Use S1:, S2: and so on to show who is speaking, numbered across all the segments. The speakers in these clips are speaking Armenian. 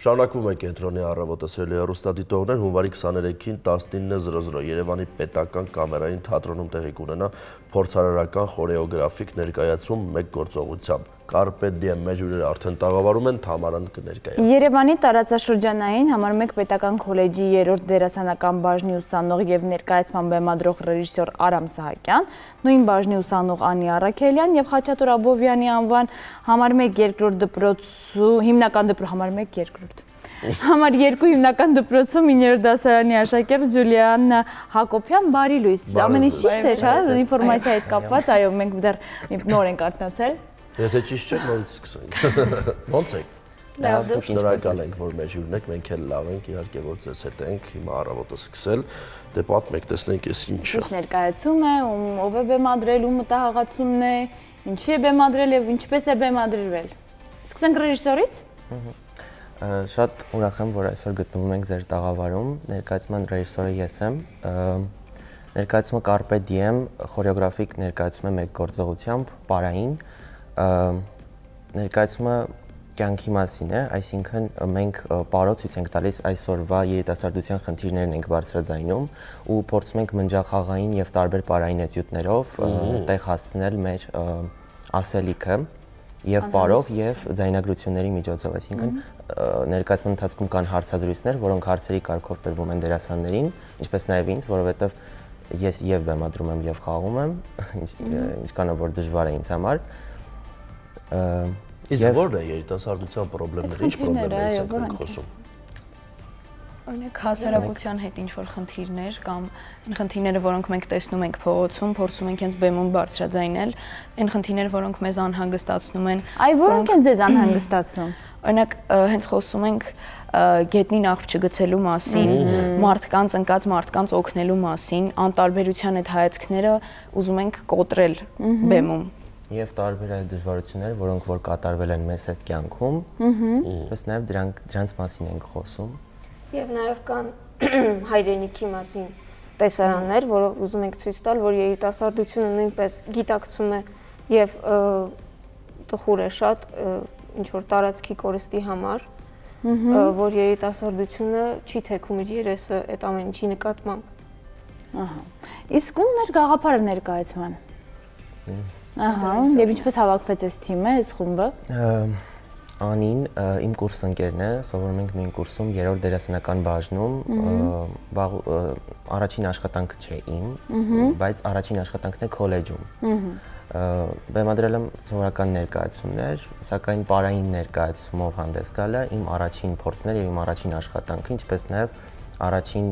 S1: Շարունակվում է կենտրոնի առավոտը սիրելի հեռուստադիտողներ հունվարի 23-ին 19:00 Երևանի պետական կամերային թատրոնում տեղի կունենա փորձարարական խորեոգրաֆիկ ներկայացում մեկ գործողությամբ։ Carpe diem մեր հյուրերը արդեն տաղավարում են, Թամարան կներկայացնի։
S2: Երևանի տարածաշրջանային համար 1 պետական քոլեջի 3-րդ դերասանական բաժնի ուսանող եւ ներկայացման բեմադրող ռեժիսոր Արամ Սահակյան, նույն բաժնի ուսանող Անի Առաքելյան եւ Խաչատուր Աբովյանի անվան համար 1 երկրորդ դպրոցու հիմնական դպրոց համար 1 երկրորդ Համար 2 հիմնական դպրոցում 9-րդ դասարանի աշակերտ Ջուլիանա Հակոբյան, բարի լույս։ Ամեն ինչ ճիշտ է, հա, ինֆորմացիայի հետ կապված, այո, մենք դեռ նոր ենք արթնացել։
S1: Եթե ճիշտ չէ, նորից սկսենք։ Ո՞նց եք։
S2: Լավ,
S1: շնորհակալ ենք, որ մեր հյուրն եք, մենք էլ լավ ենք, իհարկե որ ձեզ հետ ենք, հիմա առավոտը սկսել։ Դե պատմեք, տեսնենք ես ինչը։
S2: Ինչ ներկայացում է, ով է բեմադրել, ում մտահղացումն է, ինչի է բեմադրել եւ ինչպես է բեմադրվել։ Սկսենք ռեժիսորից։
S3: Շատ ուրախ եմ, որ այսօր գտնվում ենք ձեր տաղավարում, ներկայացման ռեժիսորը ես եմ, ներկայացումը Carpe diem խորեոգրաֆիկ ներկայացում է մեկ գործողությամբ, պարային, ներկայացումը կյանքի մասին է, այսինքն մենք պարով ցույց ենք տալիս այսօրվա երիտասարդության խնդիրներն ենք բարձրաձայնում ու փորձում ենք մնջախաղային եւ տարբեր պարային էտյուդներով տեղ հասցնել մեր ասելիքը եւ պարով եւ ձայնագրությունների միջոցով, այսինքն ներկայացման ընթացքում կան հարցազրույցներ, որոնք հարցերի կարգով տրվում են դերասաններին, ինչպես նաեւ ինձ, որովհետեւ ես եւ բեմադրում եմ եւ խաղում եմ, ինչքանով որ դժվար է ինձ համար։
S1: Իսկ ո՞րն է երիտասարդության խնդիրները, ինչ խնդիրներից ենք խոսում։
S4: Օրինակ հասարակության հետ ինչ-որ խնդիրներ կամ այն խնդիրները, որոնք մենք տեսնում ենք փողոցում, փորձում ենք հենց բեմում բարձրաձայնել, այն խնդիրները, որոնք մեզ անհանգստացնում են։
S2: Այ որոնք են ձեզ անհանգստացնում։
S4: Օրինակ հենց խոսում ենք գետնին աղբ չգցելու մասին, մարդկանց ընկած մարդկանց օգնելու մասին, անտարբերության այդ հայացքները ուզում ենք կոտրել բեմում։
S3: Եվ տարբեր այլ դժվարություններ, որոնք որ կատարվել են մեզ այդ կյանքում, ըստ նաև դրանց մասին ենք խոսում։
S5: Եվ նաև կան հայրենիքի մասին տեսարաններ, որով ուզում ենք ցույց տալ, որ երիտասարդությունը նույնպես գիտակցում է եւ տխուր է շատ ինչ որ տարածքի կորստի համար, որ երիտասարդությունը չի թեքում իր երեսը այդ ամեն ինչի նկատմամբ։
S2: Ահա։ Իսկ ում էր գաղափարը ներկայացման։ Ահա, եւ ինչպես հավաքվեց այս թիմը, այս խումբը։
S3: Անին իմ կուրս ընկերն է, սովորում ենք նույն կուրսում 3-րդ դերասանական բաժնում, առաջին աշխատանքը չէ իմ, բայց առաջին աշխատանքն է քոլեջում։ Բեմադրել եմ սովորական ներկայացումներ, սակայն պարային ներկայացումով հանդես գալը իմ առաջին փորձն էր եւ իմ առաջին աշխատանքը, ինչպես նաեւ առաջին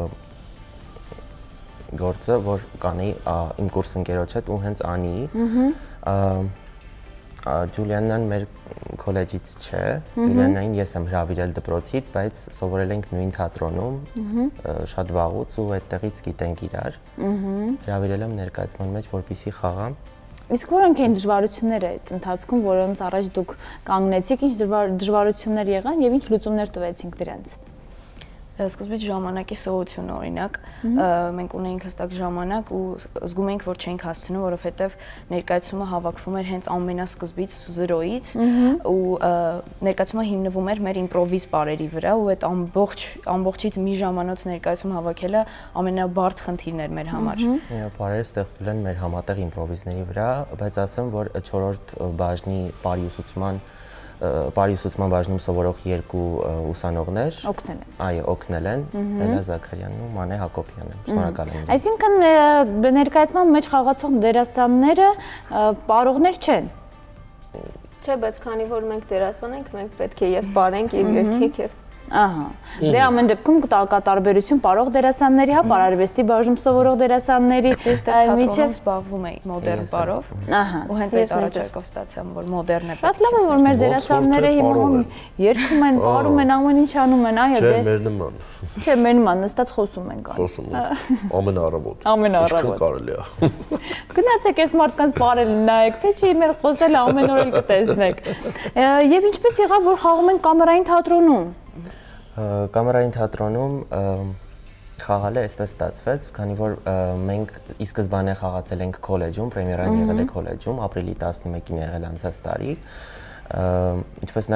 S3: գործը, որ կանեի իմ կուրս ընկերոջ հետ ու հենց Անիի, Ջուլիանան մեր քոլեջից չէ, Ջուլիանային ես եմ հրավիրել դպրոցից, բայց սովորել ենք նույն թատրոնում, շատ վաղուց ու այդտեղից գիտենք իրար, հրավիրել եմ ներկայացման մեջ, որպեսզի խաղամ։
S2: Իսկ որոնք են դժվարությունները այդ ընթացքում, որոնց առաջ դուք կանգնեցիք, ինչ դժվարություններ եղան եւ ինչ լուծումներ տվեցինք դրանց։
S4: Սկզբից ժամանակի սովորությունը օրինակ, մենք ունեինք հստակ ժամանակ ու զգում էինք, որ չենք հասցնում, որովհետև ներկայացումը հավաքվում էր հենց ամենասկզբից 0-ից ու ներկայացումը հիմնվում էր մեր իմպրովիզ պարերի վրա ու այդ ամբողջից մի ժամանոց ներկայացում հավաքելը ամենաբարդ խնդիրն էր մեր համար։
S3: Պարերը ստեղծվել են մեր համատեղ իմպրովիզների վրա, բայց ասեմ, որ 4-րդ բաժնի Պարիսուցման բաժնում սովորող 2 ուսանողներ
S2: օգնել են։
S3: Այո, օգնել են, Էլա Զաքարյանն ու Մանե Հակոբյանը։ Շնորհակալ եմ։
S2: Այսինքն ներկայացման մեջ խաղացող դերասանները պարողներ չեն։
S5: Չէ, բայց քանի որ մենք դերասան ենք, մենք պետք է եւ պարենք եւ երգենք եւ
S2: Ահա։ Դե ամեն դեպքում կա տարբերություն պարող դերասանների, հա, պարարվեստի բաժնում սովորող դերասանների,
S4: միջև զբաղվում էի մոդեռն պարով։
S2: Ահա։
S4: Ու հենց այդ առաջարկով ստացամ, որ մոդեռն է։
S2: Շատ լավ է, որ մեր դերասանները հիմա երգում են, պարում են, ամեն ինչ անում են, այո,
S1: դե։ Չէ, մեր նման։
S2: Չէ, մեր նման նստած խոսում են կան։
S1: Խոսում են։ Ամեն առավոտ։
S2: Ամեն առավոտ։
S1: Կարելի է։
S2: Գնացեք այս մարդկանց պարել նայեք, թե չի մեր խոսելը ամեն օր էլ կտեսնեք։ Եվ ինչպես եղավ, որ խաղում են կամերային թատրոնում։
S3: Կամերային թատրոնում խաղալը այսպես ստացվեց, քանի որ մենք ի սկզբանե խաղացել ենք քոլեջում, պրեմիերան եղել է քոլեջում, ապրիլի 11-ին եղել անցած տարի, ինչպես նաև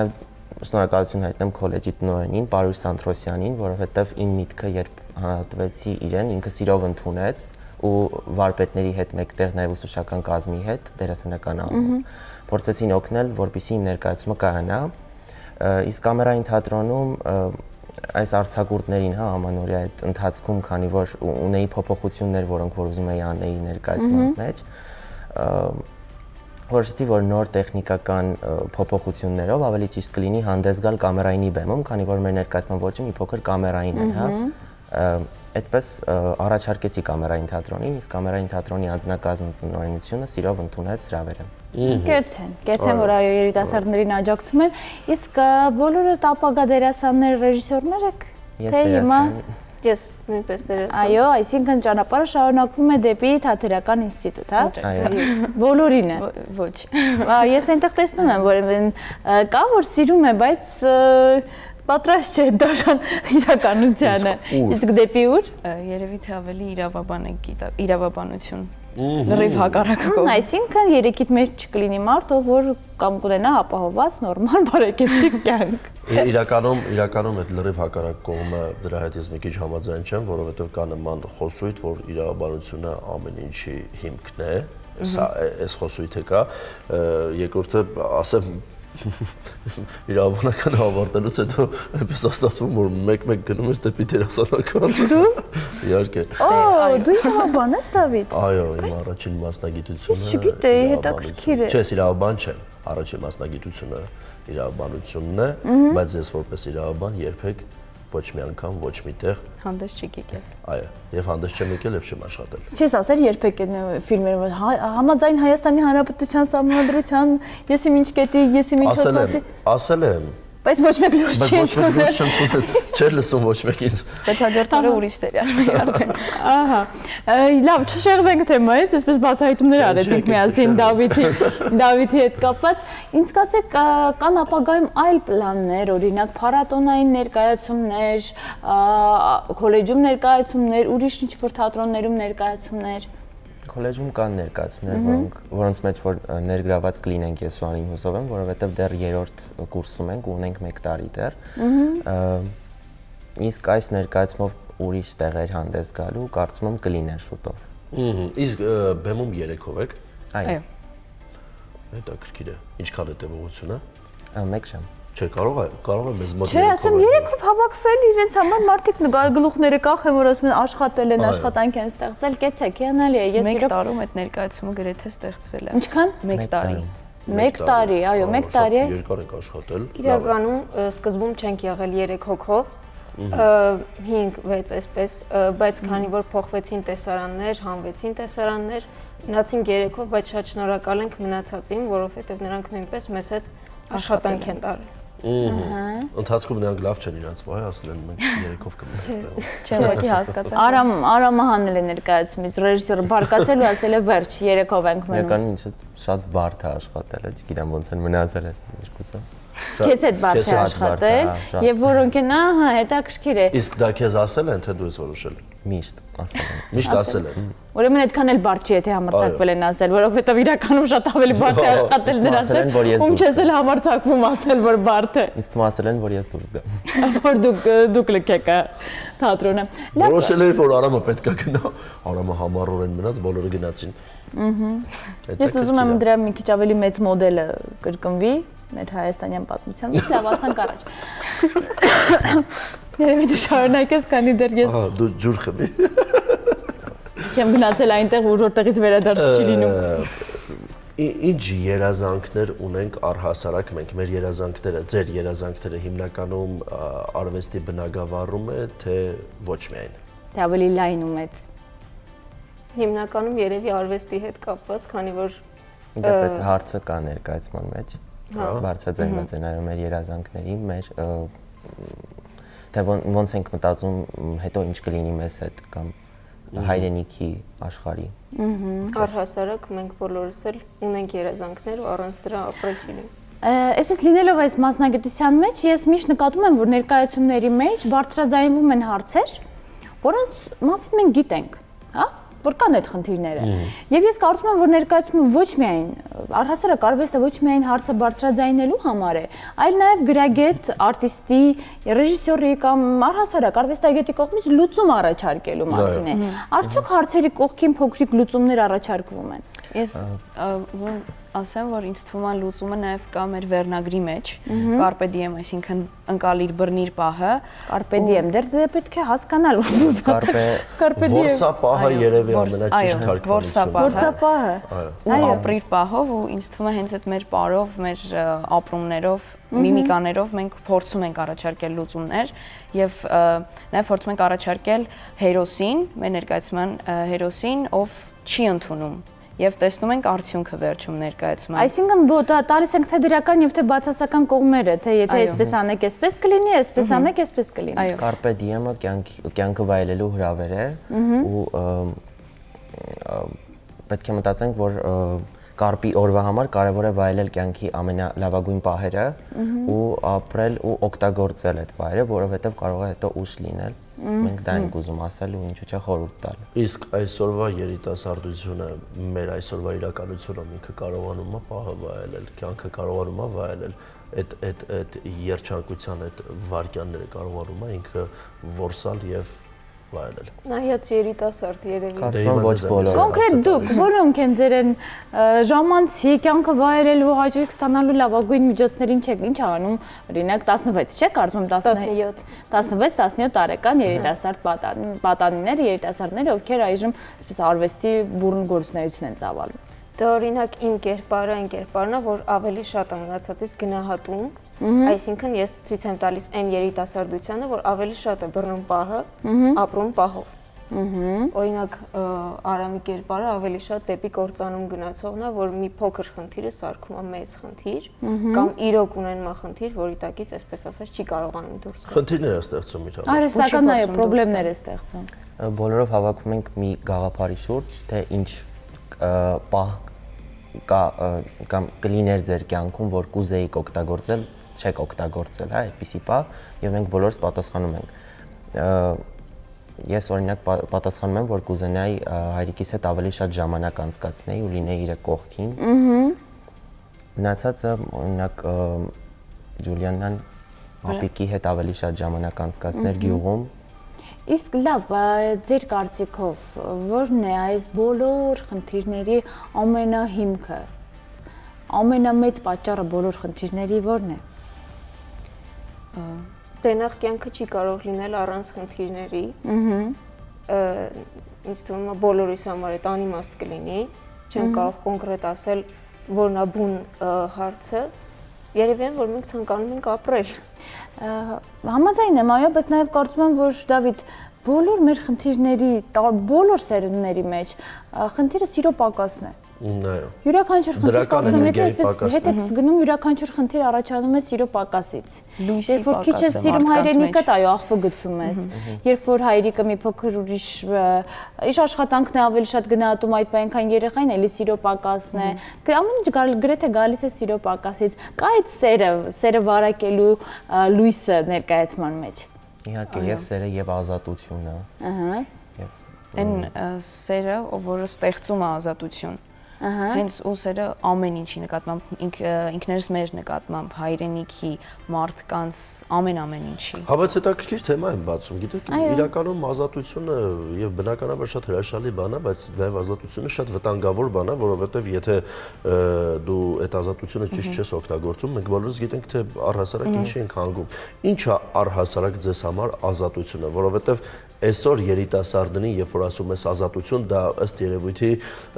S3: շնորհակալություն հայտնեմ քոլեջի տնօրենին Պարուս Սանտրոսյանին, որովհետև իմ միտքը երբ հանրատվեցի իրեն, ինքը սիրով ընդունեց ու վարպետների հետ մեկտեղ նաև ուսուցչական կազմի հետ դերասանական առումով փորձեցին օգնել, որպեսզի իմ ներկայացումը կայանա, իսկ կամերային թատրոնում այս արձակուրդներին, հա, ամանորյա այդ ընթացքում, քանի որ ունեի փոփոխություններ, որոնք որ ուզում էի անեի ներկայացման մեջ, որոշեցի, որ նոր տեխնիկական փոփոխություններով ավելի ճիշտ կլինի հանդես գալ կամերայինի բեմում, քանի որ մեր ներկայացման ոճը մի փոքր կամերային է, հա։ Այդպես առաջարկեցի կամերային թատրոնին, իսկ կամերային թատրոնի անձնակազմի տնօրենությունը սիրով ընդունեց հրավերը։
S2: Կեցեն, որ այո երիտասարդներին աջակցում են, իսկ բոլորը ապագա դերասաններ, ռեժիսորներ եք, թե հիմա։
S5: Ես նույնպես դերասան։
S2: Այո, այսինքն ճանապարհը շարունակվում է դեպի թատերական ինստիտուտ, հա։ Բոլորին է։
S4: Ոչ։
S2: Ես այնտեղ տեսնում եմ, որ կա որ սիրում է, բայց պատրաստ չէ դաշան իրականությանը։ Իսկ դեպի ուր։
S4: Երևի թե ավելի իրավաբանություն։ Լրիվ հակառակը կողմ։
S2: Այսինքն երեքիդ մեջ չկլինի մարդ, ով որ կամ կունենա ապահովված նորմալ բարեկեցիկ կյանք։
S1: Իրականում այդ լրիվ հակառակ կողմը դրա հետ ես մի քիչ համաձայն չեմ, որովհետև կա նման խոսույթ, որ իրավաբանությունը ամեն ինչի հիմքն է, սա այս խոսույթը կա, երկրորդը ասեմ իրավաբանական ավարտելուց հետո այնպես ստացվում, որ մեկ-մեկ գնում ես դեպի դերասանական։ Դու։ Իհարկե։
S2: Դու իրավաբան ես, Դավիթ։
S1: Այո, իմ առաջին մասնագիտությունը։
S2: Ես չգիտեի, հետաքրքիր է։
S1: Չէ, իրավաբան չեմ։ Առաջին մասնագիտությունը իրավաբանությունն է, բայց ես որպես իրավաբան երբեք ոչ մի անգամ, ոչ մի տեղ
S4: հանդես չի եկել։
S1: Այո, եւ հանդես չեմ եկել եւ չեմ աշխատել։
S2: Չես ասել երբեք ֆիլմերում համաձայն Հայաստանի Հանրապետության Սահմանադրության եսի ինչ կետի, եսի ինչ հոդվածի։
S1: Ասել եմ։
S2: Բայց ոչ մեկ լուրջ չի
S1: ընդունել։ Չէր լսում ոչ մեկ ինձ։
S4: Բայց հաջորդ օրը ուրիշ սերիալ մեկ արդեն։
S2: Ահա։ Լավ, չշեղվենք թեմայից, այսպես բացահայտումներ արեցինք միասին Դավիթի հետ կապված։ Ինձ կասեք, կան ապագայում այլ պլաններ, օրինակ փառատոնային ներկայացումներ, քոլեջում ներկայացումներ, ուրիշ ինչ-որ թատրոններում ներկայացումներ։
S3: Քոլեջում կան ներկայացումներ, որոնց մեջ որ ներգրաված կլինենք ես ու Անին հուսով եմ, որովհետև դեռ երրորդ կուրսում ենք ու ունենք 1 տարի դեռ։ Իսկ այս ներկայացումով ուրիշ տեղեր հանդես գալու կարծում եմ կլինեն շուտով։
S1: Իսկ բեմում 3-ով եք։
S3: Այո։
S1: Հետաքրքիր է։ Ինչքան է տևողությունը։
S3: 1 ժամ։
S1: Չէ, կարող է մեզ մոտ
S2: 3-ով։ Չէ, ասում 3-ով հավաքվել իրենց համար մարդիկ գլուխները կախեն, որ ասում են աշխատել են, աշխատանք են ստեղծել, կեցեք, հիանալի է։ Ես
S4: 1 տարում այդ ներկայացումը գրեթե ստեղծվել է։
S2: Ինչքան։
S4: 1 տարի։
S2: 1 տարի, այո, 1 տարի է։
S1: Երկար եք աշխատել։
S5: Իրականում սկզբում չենք եղել 3 հոգով, 5-6 այսպես, բայց քանի որ փոխվեցին տեսարաններ, հանվեցին տեսարաններ, մնացինք 3-ով, բայց շատ շնորհակալ ենք մնացածին, որովհետև նրանք նույնպես մեզ հետ աշխատանք են տարել։
S1: Ընթացքում նրանք լավ չեն իրաց վայ, ասել են մենք 3-ով կմնանք։
S4: Չէ, ուղղակի հասկացա։
S2: Արամը հանել է ներկայացումից, ռեժիսորը բարկացել ու ասել է վերջ, 3-ով ենք մնում։
S3: Իրականում ինձ շատ բարդ է աշխատել, չգիտեմ ոնց են մնացել այս երկուսը։
S2: Քեզ հետ բարդ է աշխատել եւ որոնք են, ահա, հետաքրքիր է։
S1: Իսկ դա քեզ ասել են, թե դու ես որոշել։
S3: Միշտ ասել են։
S1: Միշտ ասել են։
S2: Ուրեմն այդքան էլ բարդ չի, եթե համարձակվել են ասել, որովհետեւ իրականում շատ ավելի բարդ է աշխատել նրանց հետ, ում չես էլ համարձակվում ասել, որ բարդ է։
S3: Ինձ թվում ասել են, որ ես դուրս գամ։
S2: Որ դուք լքեք թատրոնը։
S1: Որոշել էի, որ Արամը պետք է գնա։ Արամը համառորեն մնաց, բոլորը գնացին։
S2: Ես ուզում եմ դրա մի քիչ ավելի մեծ մոդելը կրկնվի մեր հայաստանյան պատմության մեջ, լավացանք առաջ։ Երևի դու շարունակես, քանի դեռ ես
S1: դու ջուր խմի։
S2: Չեմ գնացել այնտեղ, որտեղից վերադարձ չի լինում։
S1: Ինչ երազանքներ ունենք առհասարակ մենք, մեր երազանքները, ձեր երազանքները հիմնականում արվեստի բնագավառում է, թե ոչ միայն։
S2: Թե ավելի լայն ու մեծ։
S5: Հիմնականում երևի արվեստի հետ կապված, քանի որ
S3: Դե այդ հարցը կա ներկայացման մեջ։ Բարձրաձայնված են այո մեր երազանքների, մեր թե ոնց ենք մտածում հետո ինչ կլինի մեզ հետ կամ հայրենիքի աշխարհի։
S5: Առհասարակ մենք բոլորս էլ ունենք երազանքներ ու առանց դրա ապրել չի լինի։
S2: Այսպես լինելով այս մասնագիտության մեջ, ես միշտ նկատում եմ, որ ներկայացումների մեջ բարձրաձայնվում են հարցեր, որոնց մասին մենք գիտենք, հա? որ կան այդ խնդիրները։ Եվ ես կարծում եմ, որ ներկայացումը ոչ միայն առհասարակ արվեստը ոչ միայն հարցը բարձրաձայնելու համար է, այլ նաև գրագետ, արտիստի, ռեժիսորի կամ առհասարակ արվեստագետի կողմից լուծում առաջարկելու մասին է։ Արդյոք հարցերի կողքին փոքրիկ լուծումներ առաջարկվում են։
S4: Ես ուզում եմ ասեմ, որ ինձ թվում է լուծումը նաև կա մեր վերնագրի մեջ, Carpe diem, այսինքն ընկալիր բռնիր պահը,
S2: Carpe diem, դեռ պետք է հասկանալ
S3: Carpe
S2: diem։
S1: Որսա պահը երևի ամենաճիշտ թարգմանությունը։
S2: Որսա պահը։
S4: Այո, ապրիր պահով ու ինձ թվում է հենց այդ մեր պարով, մեր ապրումներով, միմիկաներով մենք փորձում ենք առաջարկել լուծումներ եւ նաև փորձում ենք առաջարկել հերոսին, մեր ներկայացման հերոսին, ով չի ընդունում եւ տեսնում ենք արդյունքը վերջում ներկայացման։
S2: Այսինքն տալիս ենք թե դրական եւ թե բացասական կողմերը, թե եթե այսպես անեք, այսպես կլինի, այսպես անեք, այսպես կլինի։
S3: Carpe diem-ը կյանքը վայելելու հրավեր է ու պետք է մտածենք, որ Կարպի օրվա համար կարևոր է վայելել կյանքի ամենալավագույն պահերը ու ապրել ու օգտագործել այդ պահերը, որովհետեւ կարող է հետո ուշ լինել։ Մենք դա ենք ուզում ասել ու ինչու՞ չէ խորհուրդ տալ։
S1: Իսկ այսօրվա երիտասարդությունը, մեր այսօրվա իրականությունը ինքը կարողանում է պահը վայելել, կյանքը կարողանում է վայելել, այդ երջանկության այդ վարքյանները կարողանում է ինքը որսալ եւ վայելել։
S5: Նայած երիտասարդ երևի։
S3: Կարծում ոչ բոլորը։
S2: Կոնկրետ դուք որոնք են ձեր են ժամանցի կյանքը վայելելու հաջող ստանալու լավագույն միջոցներին չեք ինչ անում, օրինակ 16, չէ՞, կարծում 16-17 տարեկան երիտասարդ պատանիներ, երիտասարդներ, ովքեր այժմ այսպես արվեստի բուրըն գործունեություն են ծավալում։
S5: Դա օրինակ իմ կերպարը այն կերպարն է, որ ավելի շատ մնացածից գնահատում, այսինքն ես ցույց եմ տալիս այն երիտասարդությանը, որ ավելի շատ է բռնում պահը, ապրում պահով։ Օրինակ Արամի կերպարը ավելի շատ դեպի կործանում գնացողն է, որ մի փոքր խնդիրը սարքում է մեծ խնդիր, կամ իրոք ունենա խնդիր, որի տակից այսպես ասած չի կարողանում դուրս գալ։
S1: Խնդիրներ է ստեղծում իր համար։
S2: Արհեստական այո, խնդիրներ է ստեղծում։
S3: Բոլորով հավաքվում ենք մի գաղափարի շուրջ, թե ինչ պահ կամ կլիներ ձեր կյանքում, որ կուզեիք օգտագործել, չեք օգտագործել, հա, այդպիսի պահ, եւ մենք բոլորս պատասխանում ենք։ Ես օրինակ պատասխանում եմ, որ կուզենայի հայրիկիս հետ ավելի շատ ժամանակ անցկացնեի ու լինեի իր կողքին։ Մնացածը օրինակ Ջուլիանան ապիկի հետ ավելի շատ ժամանակ անցկացներ գյուղում։
S2: Իսկ լավ, ձեր կարծիքով ո՞րն է այս բոլոր խնդիրների ամենահիմքը, ամենամեծ պատճառը բոլոր խնդիրների ո՞րն է։
S5: Տենախ կյանքը չի կարող լինել առանց խնդիրների։ Ինձ թվում է բոլորիս համար այդ անիմաստ կլինի, չեմ կարող կոնկրետ ասել, որն է բուն հարցը։ Երևի է, որ մենք ցանկանում ենք ապրել։
S2: Համաձայն եմ, այո, բայց նաև կարծում եմ, որ Դավիթ բոլոր մեր խնդիրների, բոլոր սերունդների մեջ խնդիրը սիրո պակասն է։
S1: Այո։
S2: Յուրաքանչյուր խնդիր կարծում եմ, այսպես հետ եք գնում, յուրաքանչյուր խնդիր առաջանում է սիրո պակասից։ Երբ որ քիչ ես սիրում հայրենիքդ, այո, աղբը գցում ես։ Երբ որ հայրիկը մի փոքր ուրիշ աշխատանքն է ավելի շատ գնահատում այդ բան, քան երեխային, էլի սիրո պակասն է։ Ամեն ինչ գրեթե գալիս է սիրո պակասից։ Կա այդ սերը վարակելու լույսը ներկայացման մեջ։
S3: Իհարկե, եւ սերը եւ ազատությունը։
S2: Ահա։
S4: Այն սերը, որը ստեղծում է ազատություն։ Հենց ու սերը ամեն ինչի նկատմամբ, ինքներս մեր նկատմամբ, հայրենիքի, մարդկանց, ամեն ինչի։
S1: Հա, բայց հետաքրքիր թեմա եմ բացում, գիտեք, իրականում ազատությունը եւ բնականաբար շատ հրաշալի բան է, բայց նաեւ ազատությունը շատ վտանգավոր բան է, որովհետեւ եթե դու այդ ազատությունը ճիշտ չես օգտագործում, մենք բոլորս գիտենք, թե առհասարակ ինչի ենք հանգում։ Ինչ է առհասարակ ձեզ համար ազատությունը, որովհետեւ այսօր երիտասարդներին, երբ որ ասում ես ազատություն, դա ըստ երևույթի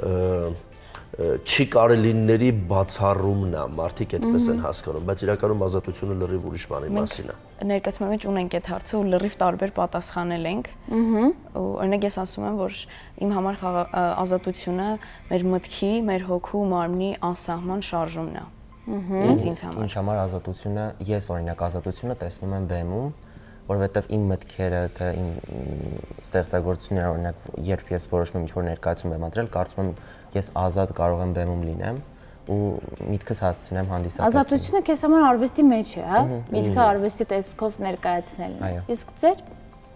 S1: չի կարելիների բացառումն է, մարդիկ այդպես են հասկանում, բայց իրականում ազատությունը լրիվ ուրիշ բանի մասին է։
S4: Ներկայացման մեջ ունենք այդ հարցը ու լրիվ տարբեր պատասխանել ենք։ Ու օրինակ ես ասում եմ, որ իմ համար ազատությունը մեր մտքի, մեր հոգու, մարմնի անսահման շարժումն է։ Ինձ համար։
S3: Ինձ համար ազատությունը, ես օրինակ ազատությունը տեսնում եմ բեմում, որովհետև իմ մտքերը, թե իմ ստեղծագործությունները, օրինակ, երբ ես որոշում եմ ինչ-որ ներկայացում բեմադրել, կարծում եմ ես ազատ կարող եմ բեմում լինեմ ու միտքս հասցնեմ հանդիսատեսին։
S2: Ազատությունը քեզ համար արվեստի մեջ է, հա? Միտքը արվեստի տեսքով ներկայացնելն է։ Իսկ ձեր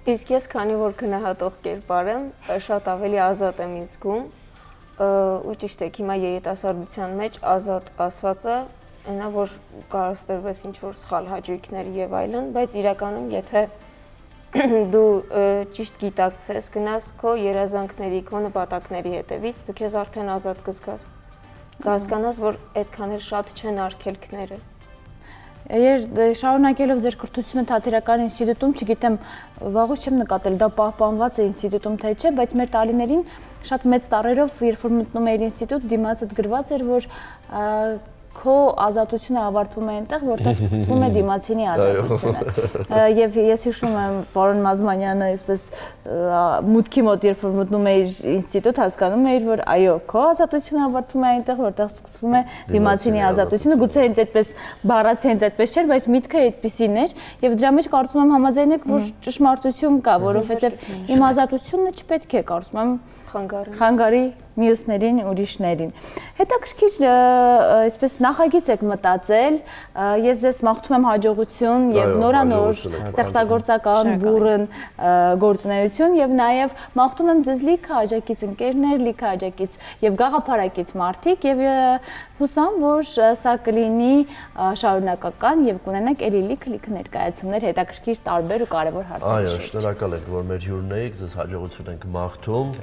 S5: Իսկ ես քանի որ գնահատող կերպար եմ, շատ ավելի ազատ եմ ինձ զգում, ու ճիշտ է, հիմա երիտասարդության մեջ ազատ ասվածը այնա որ կարող ստերվես ինչ որ սխալ հաճույքներ եւ այլն, բայց իրականում եթե դու ճիշտ գիտակցես, գնաս քո երազանքների, քո նպատակների հետևից, դու քեզ արդեն ազատ կզգաս։ Կհասկանաս, որ այդքան էլ շատ չեն արգելքները։
S2: Շարունակելով ձեր կրթությունը Թատերական ինստիտուտում, չգիտեմ, վաղուց չեմ նկատել, դա պահպանված է ինստիտուտում թե չէ, բայց մեր տարիներին շատ մեծ տառերով, երբ որ մտնում էիր ինստիտուտ, դիմացդ գրված էր, որ քո ազատությունը ավարտվում է այնտեղ, որտեղ սկսվում է դիմացինի ազատությունը։ Եվ ես հիշում եմ, պարոն Մազմանյանը, այսպես մուտքի մոտ, երբ որ մտնում էիր ինստիտուտ, հասկանում էիր, որ այո, քո ազատությունը ավարտվում է այնտեղ, որտեղ սկսվում է դիմացինի ազատությունը։ Գուցե հենց այդպես բառացի հենց այդպես չէր, բայց միտքը այդպիսին էր, եւ դրա մեջ կարծում եմ համաձայն եք, որ ճշմարտություն կա, որովհետեւ իմ ազատությունը չպետք է, կարծում եմ, խանգարի մյուսներին, ուրիշներին։ Հետաքրքիր, այսպես նախագիծ եք մտածել, ես ձեզ մաղթում եմ հաջողություն եւ նորանոր ստեղծագործական բուրըն գործունեություն եւ նաեւ մաղթում եմ ձեզ լիքը աջակից ընկերներ, լիքը աջակից եւ գաղափարակից մարդիկ եւ հուսամ, որ սա կլինի շարունակական եւ կունենանք ելի լիքը ներկայացումներ հետաքրքիր տարբեր ու կարեւոր հարցերի շուրջ։
S1: Այո, շնորհակալ ենք, որ մեր հյուրն եք, ձեզ հաջողություն ենք մաղթում։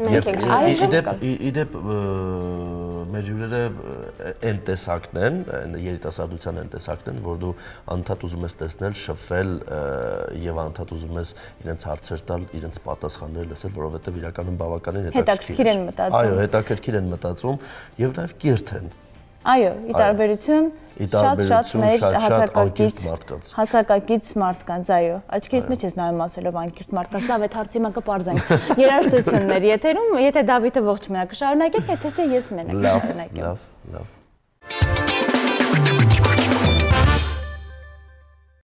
S1: Իդեպ մեր հյուրերը այն տեսակն են, երիտասարդության այն տեսակն են, որ դու անդադ ուզում ես տեսնել, շփվել եւ անդադ ուզում ես իրենց հարցեր տալ, իրենց պատասխաններ լսել, որովհետեւ իրականում բավականին
S2: հետաքրքիր են մտածում։
S1: Այո, հետաքրքիր են մտածում եւ նաեւ կիրթ են։
S2: Այո, ի տարբերություն շատ մեր հասակակից մարդկանց, այո, աչքերից մեջ ես նայում ասելով անկիրթ մարդկանց, լավ, այդ հարցի մը կպարզենք։ Երաժշտություններ եթերում, եթե Դավիթը ողջ մենակ կշարունակեք, եթե չէ ես մենակ կշարունակեմ։
S1: Լավ։